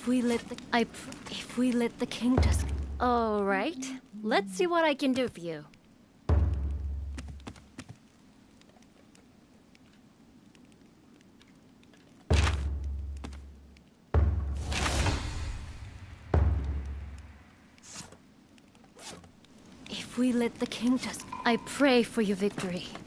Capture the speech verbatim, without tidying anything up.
If we let the I pr if we let the king just. All right. Let's see what I can do for you. If we let the king just. I pray for your victory.